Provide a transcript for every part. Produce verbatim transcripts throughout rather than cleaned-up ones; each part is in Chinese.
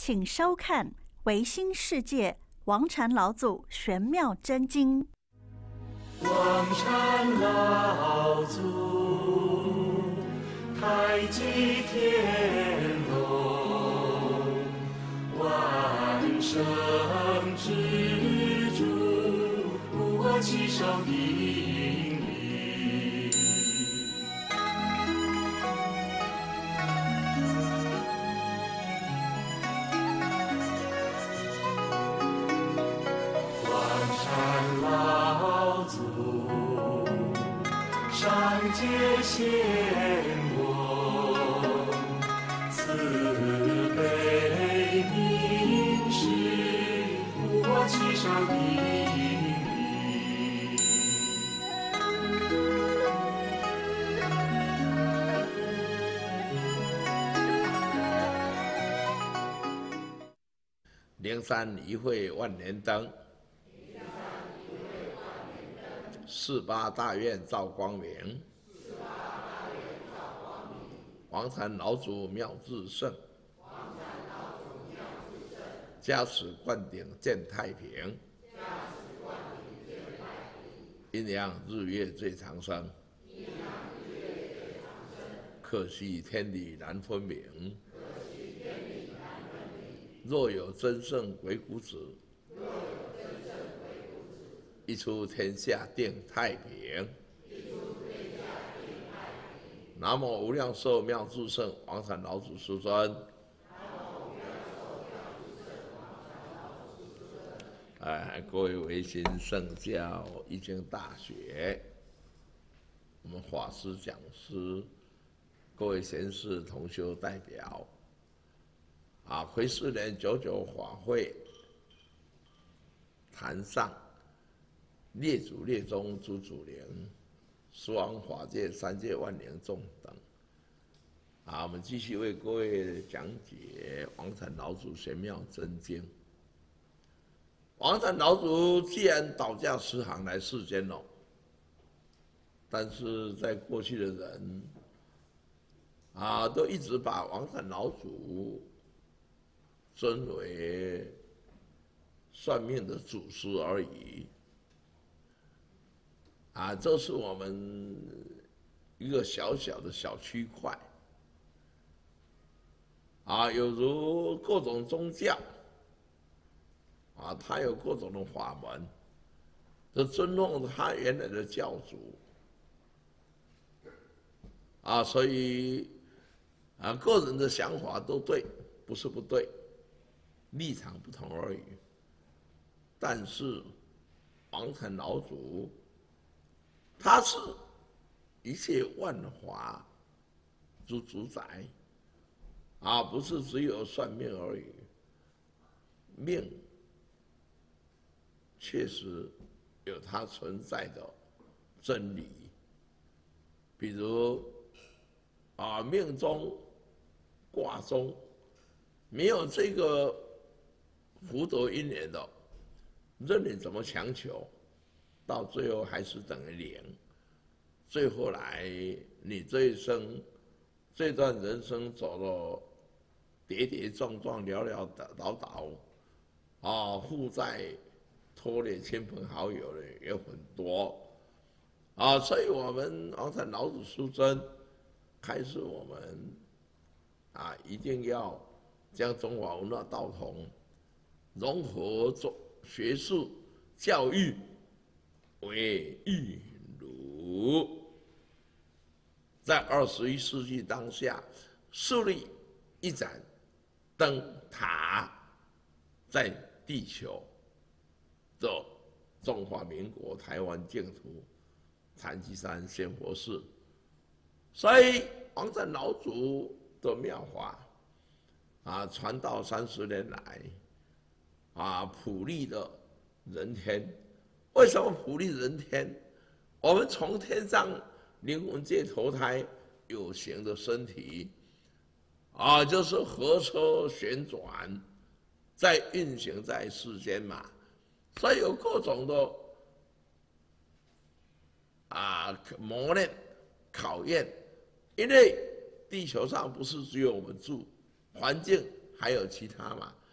请收看《维新世界》王禅老祖玄妙真经。 王禅老祖，太极天龙，万圣之主，我起手顶礼。王禅老祖，上界显我，慈悲明示，我起手顶礼。 灵山一会万年灯，四八大愿照光明，王禅老祖妙智胜，加持灌顶见太平，阴阳日月最长生，可惜天理难分明。若有真圣鬼谷子，一出天下定太平。南无无量寿妙智胜王禅老祖师尊。哎，各位维新圣教易经大学，我们法师讲师，各位贤士同修代表。啊，癸巳年九九法会坛上，列祖列宗诸祖灵，十方法界三界万灵众等。啊，我们继续为各位讲解王禅老祖玄妙真经。王禅老祖既然倒驾十行来世间了，但是在过去的人啊，都一直把王禅老祖尊为算命的祖师而已，啊，这是我们一个小小的小区块，啊，有如各种宗教，啊，它有各种的法门，都尊重他原来的教主，啊，所以啊，个人的想法都对，不是不对。立场不同而已，但是王禅老祖，他是一切万法之主宰，啊，不是只有算命而已。命确实有它存在的真理，比如啊，命中卦中没有这个福德因缘的，任你怎么强求，到最后还是等于零。最后来，你这一生，这段人生走了跌跌撞撞、潦潦倒倒，啊，负债拖累亲朋好友的也很多，啊，所以我们王禅老祖师尊开示我们，啊，一定要将中华文化道统融合做学术教育为玉炉，在二十一世纪当下树立一盏灯塔，在地球的中华民国台湾净土禅机山仙佛寺，所以王禅老祖的妙法啊，传道三十年来，啊，普利的人天。为什么普利人天？我们从天上灵魂界投胎有形的身体，啊，就是火车旋转，在运行在世间嘛，所以有各种的啊磨练、考验，因为地球上不是只有我们住，环境还有其他嘛，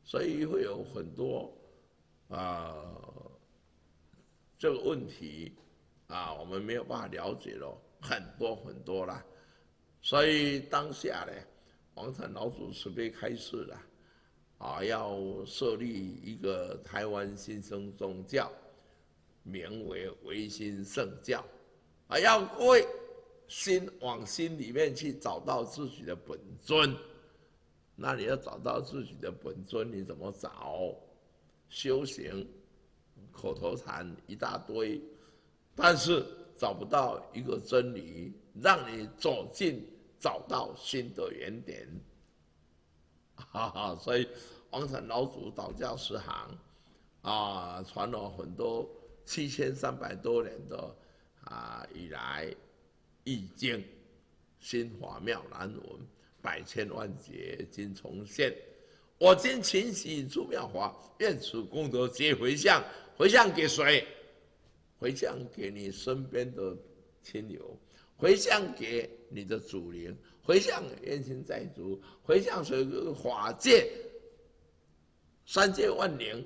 所以会有很多啊、呃、这个问题啊，我们没有办法了解了很多很多啦。所以当下呢，王禅老祖慈悲开示了啊，要设立一个台湾新生宗教，名为唯心圣教啊，要各位心往心里面去找到自己的本尊。那你要找到自己的本尊，你怎么找？修行、口头禅一大堆，但是找不到一个真理，让你走进找到新的原点。哈哈，所以王禅老祖道教十行啊，传了很多七千三百多年的啊以来易经、心法妙难闻。百千万劫今重现，我今勤洗诸妙法，愿此功德皆回向。回向给谁？回向给你身边的亲友，回向给你的祖灵，回向冤亲债主，回向所有法界三界万灵。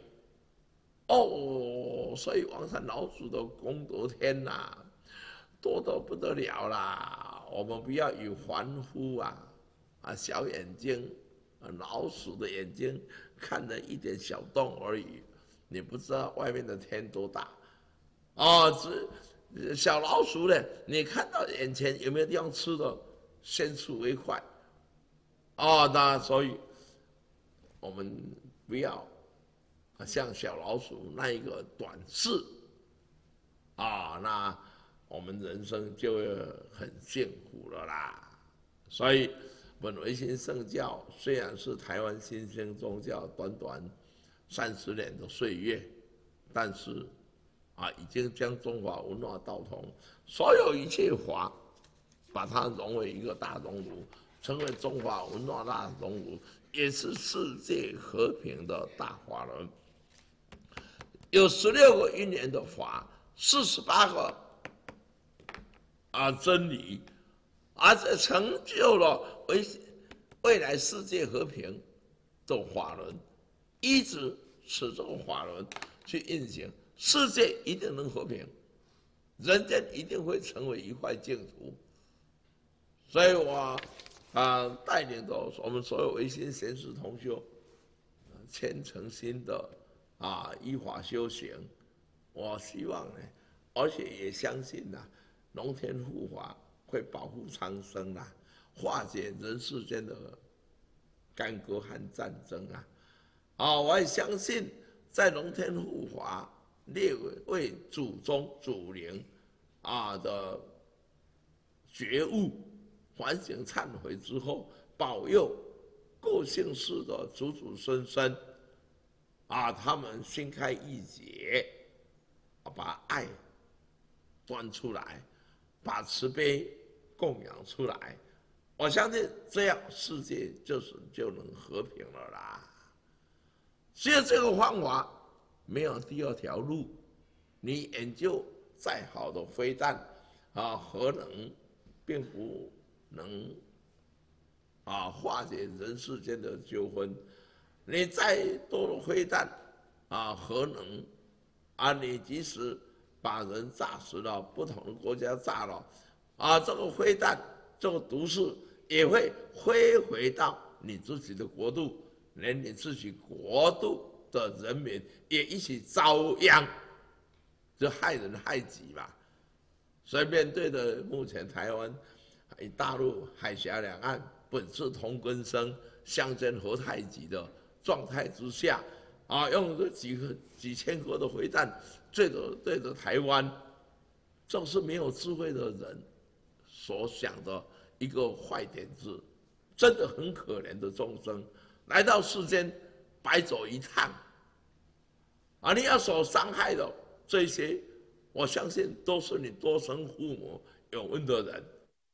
哦，所以王禅老祖的功德天呐、啊，多得不得了啦！我们不要以凡夫啊。啊，小眼睛，啊，老鼠的眼睛，看了一点小洞而已，你不知道外面的天多大。哦，只小老鼠呢，你看到眼前有没有地方吃的，先吃为快。哦，那所以，我们不要像小老鼠那一个短视。啊，那我们人生就会很幸福了啦。所以。本唯心圣教虽然是台湾新兴宗教短短三十年的岁月，但是啊，已经将中华文化道统所有一切法，把它融为一个大熔炉，成为中华文化大熔炉，也是世界和平的大法轮。有十六个因缘的法，四十八个啊真理。而且成就了未未来世界和平的法轮，一直使这个法轮去运行，世界一定能和平，人间一定会成为一块净土。所以我啊带领着我们所有唯心贤士同修，虔诚心的啊依法修行。我希望呢，而且也相信呐、啊，龙天护法。会保护苍生啊，化解人世间的干戈和战争啊！啊，我也相信，在龙天护法列为祖宗祖灵啊的觉悟、反省、忏悔之后，保佑各姓氏的祖祖孙孙啊，他们心开意解，把爱端出来，把慈悲供养出来，我相信这样世界就是就能和平了啦。只有这个方法，没有第二条路。你研究再好的飞弹啊，核能并不能啊化解人世间的纠纷。你再多的飞弹啊，核能啊，你即使把人炸死了，不同的国家炸了。啊，这个飞弹，这个毒素也会飞回到你自己的国度，连你自己国度的人民也一起遭殃，就害人害己嘛。所以面对的目前台湾、大陆、海峡两岸本是同根生、相煎何太急的状态之下，啊，用这几个几千颗的飞弹对着对着台湾，这是没有智慧的人所想的一个坏点子，真的很可怜的众生来到世间白走一趟啊！你要所伤害的这些，我相信都是你多生父母有恩的人。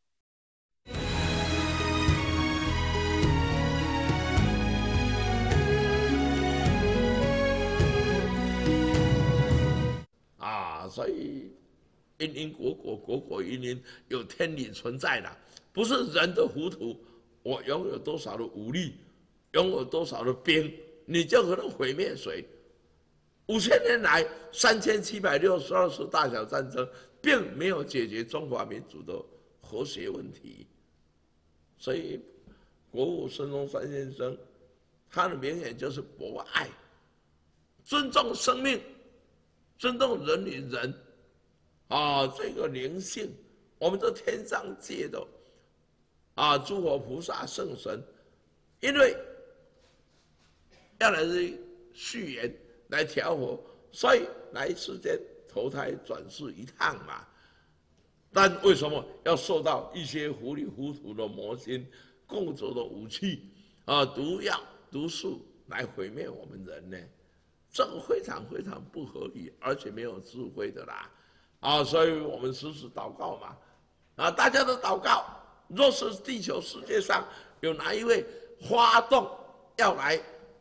啊，所以因因果果，果果因因，有天理存在的，不是人的糊涂。我拥有多少的武力，拥有多少的兵， 你就可能毁灭谁？五千年来，三千七百六十二次大小战争，并没有解决中华民族的和谐问题。所以，国父孙中山先生，他的名言就是博爱，尊重生命，尊重人与人，啊，这个灵性，我们的天上界的啊，诸佛菩萨圣神，因为要来续缘。来调和，所以来世间投胎转世一趟嘛。但为什么要受到一些糊里糊涂的魔心、共着的武器啊、毒药、毒素来毁灭我们人呢？这个非常非常不合理，而且没有智慧的啦。啊，所以我们时时祷告嘛。啊，大家都祷告，若是地球世界上有哪一位发动要来。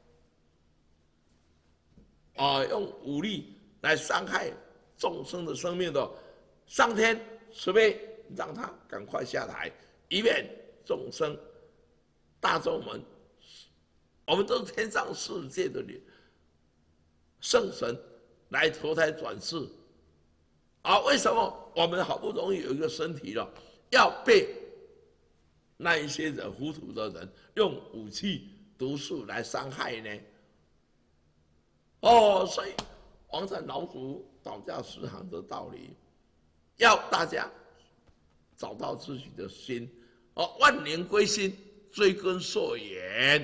啊，用武力来伤害众生的生命的，上天慈悲，让他赶快下台，以免众生大众们，我们都是天上世界的圣神来投胎转世。啊，为什么我们好不容易有一个身体了，要被那一些人糊涂的人用武器毒素来伤害呢？哦，所以王禅老祖导驾十行的道理，要大家找到自己的心，哦，万年归心，追根溯源。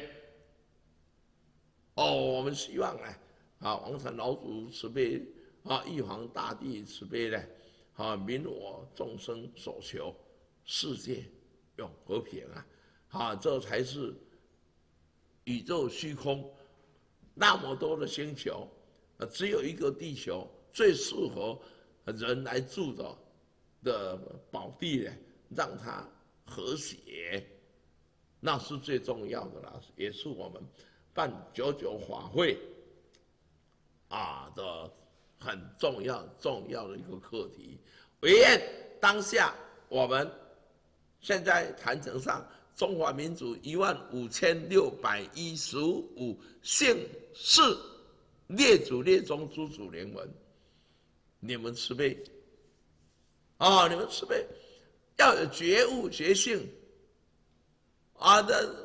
哦，我们希望呢，啊，王禅老祖慈悲，啊，玉皇大帝慈悲呢，啊，悯我众生所求，世界永和平啊，啊，这才是宇宙虚空。那么多的星球，只有一个地球最适合人来住的的宝地呢，让它和谐，那是最重要的啦，也是我们办九九法会啊的很重要重要的一个课题。唯愿当下我们现在坛城上。中华民族一万五千六百一十五姓氏列祖列宗诸祖灵文，你们慈悲啊！你们慈悲，要有觉悟觉性啊的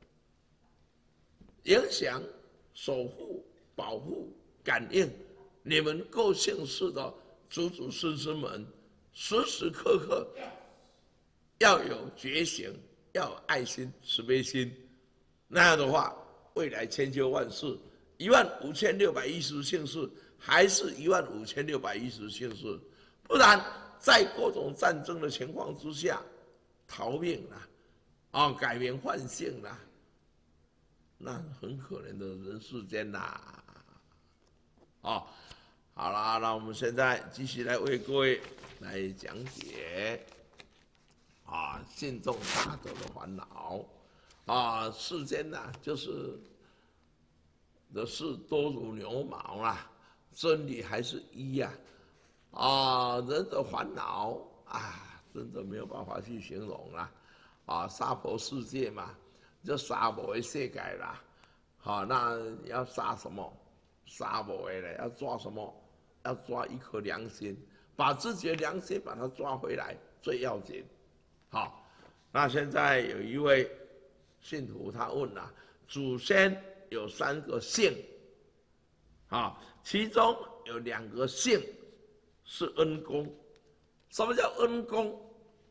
影响、守护、保护、感应你们各姓氏的祖祖孙孙们，时时刻刻要有觉醒。要有爱心、慈悲心，那样的话，未来千秋万世，一万五千六百一十姓氏还是一万五千六百一十姓氏，不然在各种战争的情况之下，逃命了，啊，改名换姓了，那很可怜的人世间呐，啊，好了，那我们现在继续来为各位来讲解。啊，信众大德的烦恼，啊，世间呐、啊，就是的事多如牛毛啦，真理还是一呀、啊，啊，人的烦恼啊，真的没有办法去形容啦，啊，娑婆世界嘛，就杀无的世界啦，好、啊，那要杀什么？杀无的嘞，要抓什么？要抓一颗良心，把自己的良心把它抓回来，最要紧。好，那现在有一位信徒他问了、啊，祖先有三个姓，啊，其中有两个姓是恩公。什么叫恩公？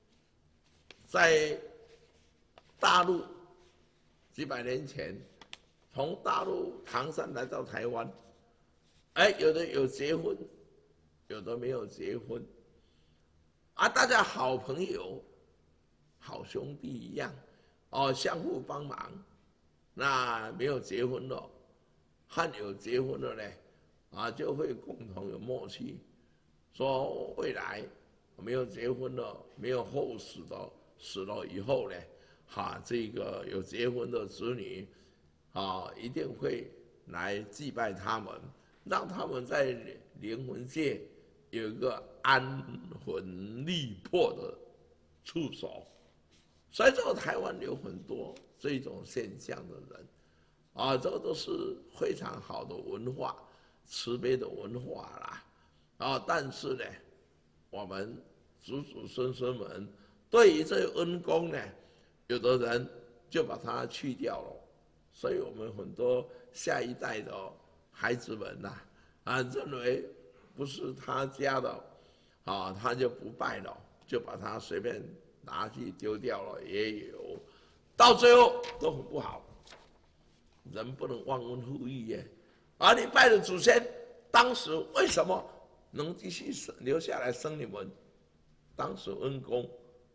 在大陆几百年前，从大陆唐山来到台湾，哎，有的有结婚，有的没有结婚，啊，大家好朋友。好兄弟一样，哦，相互帮忙。那没有结婚的，和有结婚的呢，啊，就会共同有默契，说未来没有结婚的，没有后死的，死了以后呢，哈、啊，这个有结婚的子女，啊，一定会来祭拜他们，让他们在灵魂界有一个安魂立魄的处所。所以，这个台湾有很多这种现象的人， 啊，这个都是非常好的文化，慈悲的文化啦。啊，但是呢，我们祖祖孙孙们对于这个恩公呢，有的人就把它去掉了，所以我们很多下一代的孩子们呐、啊，啊，认为不是他家的，啊，他就不拜了，就把它随便拿去丢掉了，也有，到最后都很不好。人不能忘恩负义耶，而你拜的祖先，当时为什么能继续留下来生你们？当时恩公，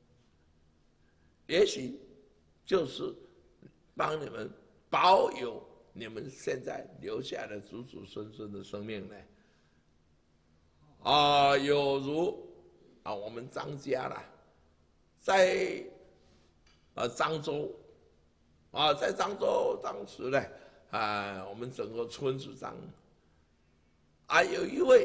也许就是帮你们保有你们现在留下的祖祖孙孙的生命呢。啊，有如啊，我们张家啦，在啊漳州。啊，在漳州当时呢，啊，我们整个村子上，啊，有一位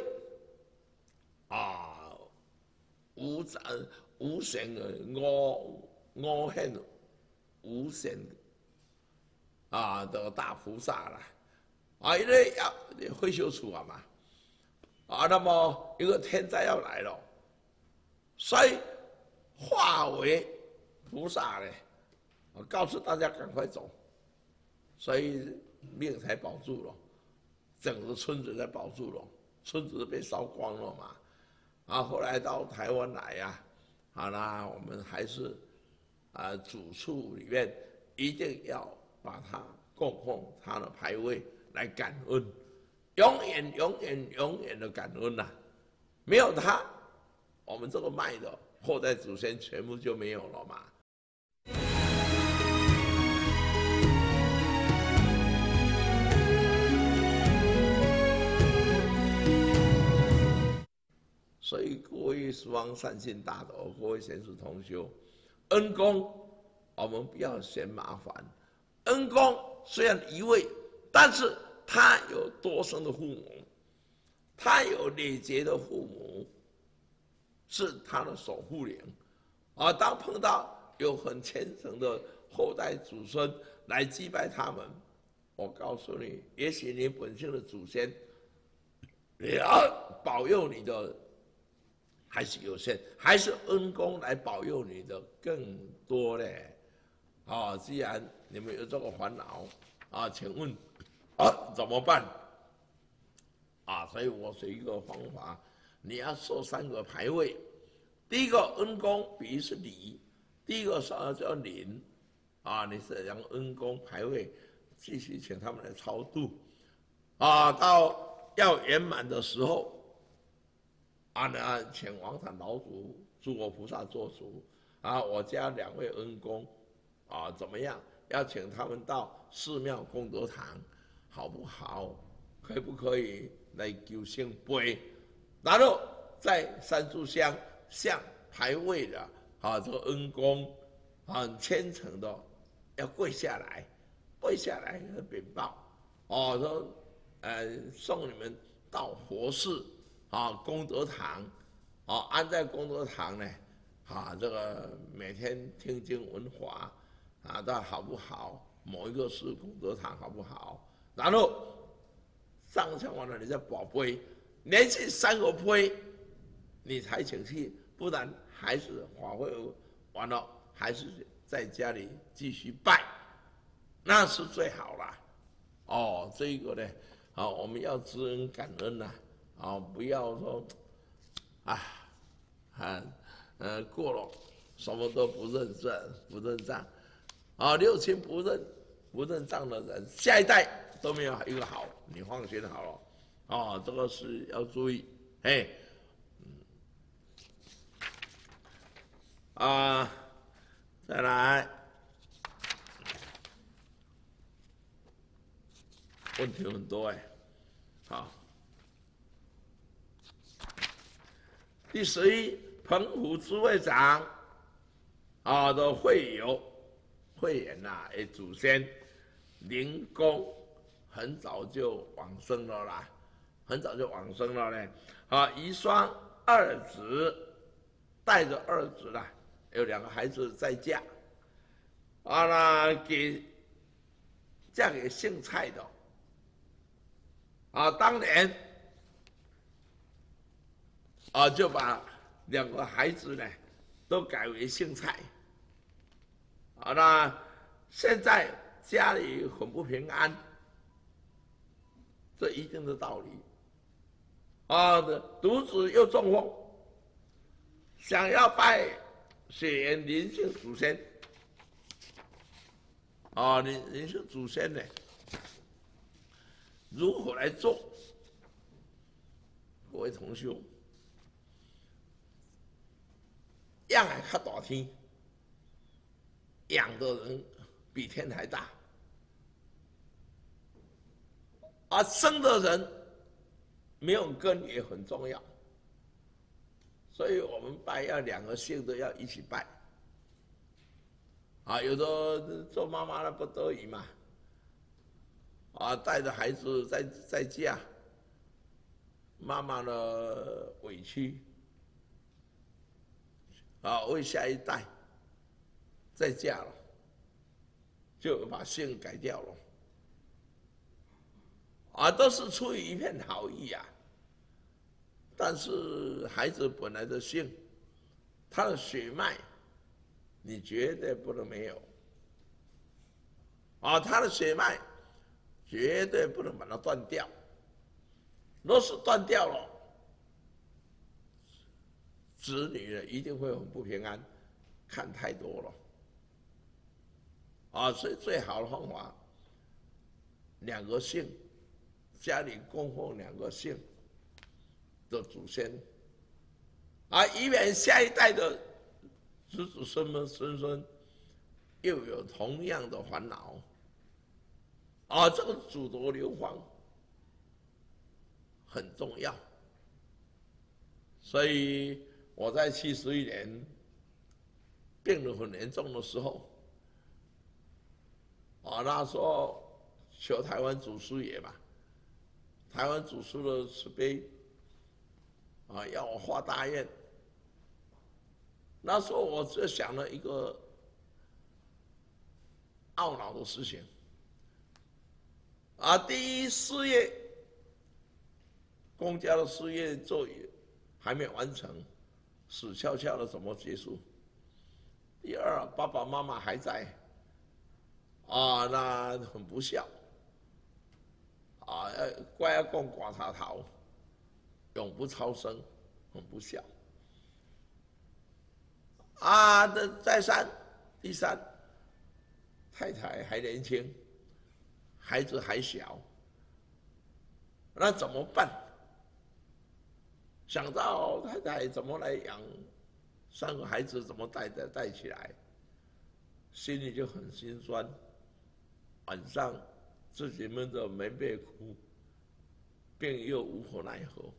啊，无长无神的五五显无神啊的大菩萨啦，啊，因为要会修出啊嘛，啊，那么一个天灾要来了，所以化为菩萨呢。我告诉大家赶快走，所以命才保住了，整个村子才保住了，村子被烧光了嘛。啊，后来到台湾来呀、啊，好啦，我们还是啊主处里面一定要把它供奉它的牌位来感恩，永远永远永远的感恩呐、啊！没有它，我们这个卖的后代祖先全部就没有了嘛。所以各位十方善信大德，各位贤士同修，恩公我们不要嫌麻烦。恩公虽然一位，但是他有多生的父母，他有累劫的父母，是他的守护灵。啊，当碰到有很虔诚的后代祖孙来祭拜他们，我告诉你，也许你本性的祖先也要保佑你的。还是有限，还是恩公来保佑你的更多嘞。啊，既然你们有这个烦恼，啊，请问啊怎么办？啊，所以我是一个方法，你要设三个牌位。第一个恩公，比喻是礼；第一个是叫灵，啊，你是让恩公牌位继续请他们来超度，啊，到要圆满的时候。啊，呢，请王坛老祖、诸佛菩萨做主啊！我家两位恩公啊，怎么样？要请他们到寺庙功德堂，好不好？可不可以来求圣杯？然后在三炷香向牌位的啊，这个恩公很虔诚的要跪下来，跪下来和禀报哦，说呃送你们到佛寺。啊，功德堂，啊，安在功德堂呢？啊，这个每天听经闻法，啊，那好不好？某一个是功德堂好不好？然后上香完了，你再保杯，连续三个杯，你才请去，不然还是法会完了，还是在家里继续拜，那是最好啦。哦，这一个呢，啊，我们要知恩感恩呐、啊。啊，不要说，啊，啊，呃，过了，什么都不认账，不认账，啊，六亲不认不认账的人，下一代都没有一个好，你放心好了，啊，这个是要注意，哎，嗯，啊，再来，问题很多哎，好。第十一，澎湖诸会长啊的会友会员呐、啊，诶，祖先灵公很早就往生了啦，很早就往生了呢。啊，遗孀二子带着二子啦，有两个孩子在家，啊，那给嫁给姓蔡的，啊，当年啊就把两个孩子呢都改为姓蔡，啊，那现在家里很不平安，这一定的道理。啊，独子又中风，想要拜血缘林姓祖先。啊，林林姓祖先呢，如何来做？各位同学，养还较大天，养的人比天还大，而生的人没有根也很重要，所以我们拜要两个姓都要一起拜。啊，有的做妈妈的不得已嘛，啊，带着孩子在在家，妈妈的委屈，啊，为下一代再嫁了，就把姓改掉了。啊，都是出于一片好意啊。但是孩子本来的姓，他的血脉，你绝对不能没有。啊，他的血脉绝对不能把它断掉。若是断掉了，子女呢一定会很不平安，看太多了。啊，所以最好的方法，两个姓。家里供奉两个姓的祖先，啊，以免下一代的子子孙们孙孙又有同样的烦恼，啊，这个祖德流芳很重要。所以我在七十一年病得很严重的时候，啊，那时候求台湾祖师爷嘛。台湾祖师的慈悲，啊，要我发大愿。那时候我就想了一个懊恼的事情，啊，第一事业，公家的事业做还没完成，死翘翘的怎么结束？第二，爸爸妈妈还在，啊，那很不孝。啊，乖要供寡茶头，永不超生，很不孝。啊，的再三，第三，太太还年轻，孩子还小，那怎么办？想到太太怎么来养三个孩子，怎么带带带起来，心里就很心酸。晚上。自己闷着棉被哭，病又无可奈何。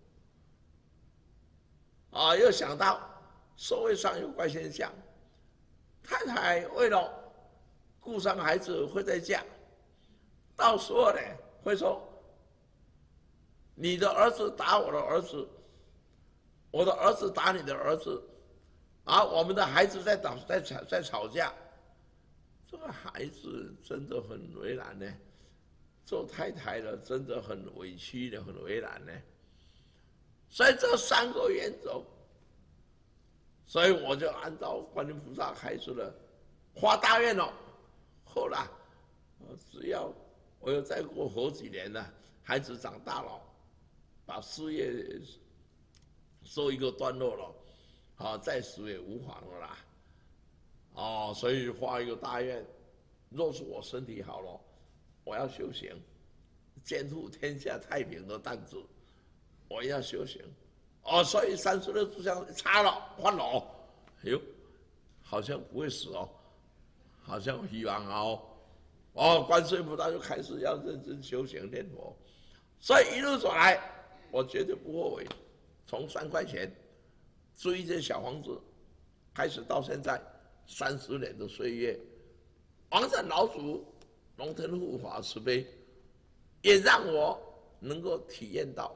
啊，又想到社会上有怪现象，太太为了顾上孩子会再嫁，到时候呢会说：“你的儿子打我的儿子，我的儿子打你的儿子，啊，我们的孩子在打在吵在吵架。”这个孩子真的很为难呢。做太太的真的很委屈的，很为难呢。所以这三个原则，所以我就按照观音菩萨开始了发大愿了。后来，只要我又再过好几年了，孩子长大了，把事业收一个段落了，好，再死也无妨了啦。哦，所以发一个大愿，若是我身体好了。我要修行，肩负天下太平的担子，我要修行。哦，所以三十六炷香插了换了，哎呦，好像不会死哦，好像有希望哦。哦，观世音菩萨就开始要认真修行念佛，所以一路走来，我绝对不后悔。从三块钱租一间小房子，开始到现在三十年的岁月，王禅老祖。龙腾护法慈悲，也让我能够体验到，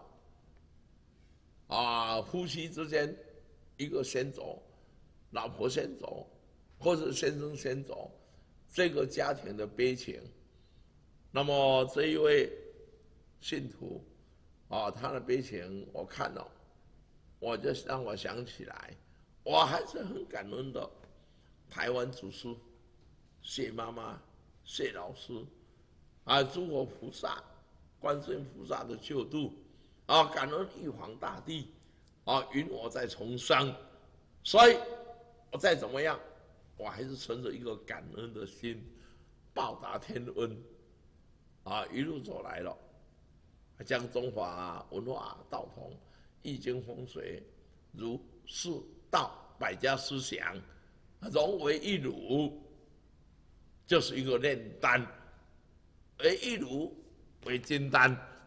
啊，夫妻之间，一个先走，老婆先走，或者先生先走，这个家庭的悲情， 那么这一位信徒，啊，他的悲情我看了，我就让我想起来，我还是很感恩的。台湾祖师、谢妈妈、谢老师，啊，诸佛菩萨、观世音菩萨的救度，啊，感恩玉皇大帝，啊，允我在重生，所以我再怎么样，我还是存着一个感恩的心，报答天恩，啊，一路走来了，将中华文化道统、易经风水、儒释道百家思想融为一炉，就是一个炼丹，为一炉为金丹。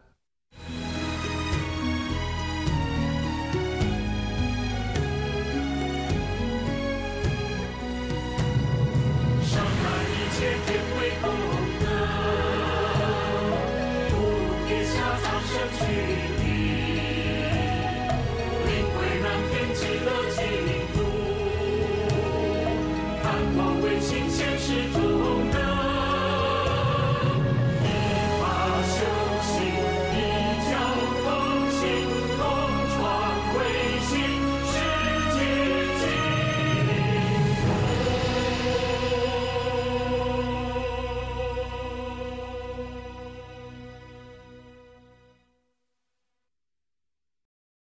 上满一切天为功德，不如天下苍生去地，灵会南天极乐净土，看破唯心现实土。